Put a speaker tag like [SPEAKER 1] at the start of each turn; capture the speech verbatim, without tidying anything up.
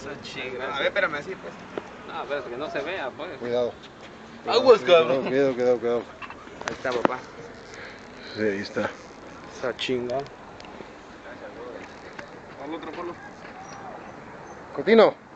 [SPEAKER 1] A ver, espérame así, pues.
[SPEAKER 2] No, pero que no se vea, pues.
[SPEAKER 3] Cuidado.
[SPEAKER 1] Aguas, cabrón.
[SPEAKER 3] Cuidado, cuidado, cuidado.
[SPEAKER 1] Ahí está, papá.
[SPEAKER 3] Sí, ahí está.
[SPEAKER 1] Esa chinga. Al otro polo.
[SPEAKER 3] Cotino.